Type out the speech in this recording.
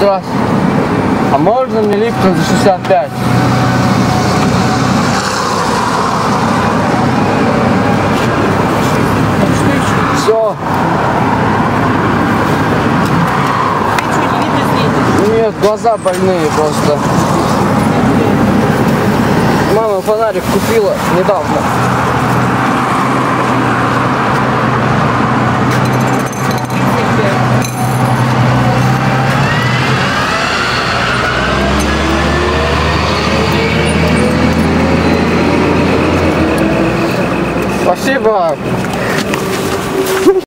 раз. А можно мне Липтон за 65? Все. Нет, глаза больные просто. Мама фонарик купила недавно. Спасибо.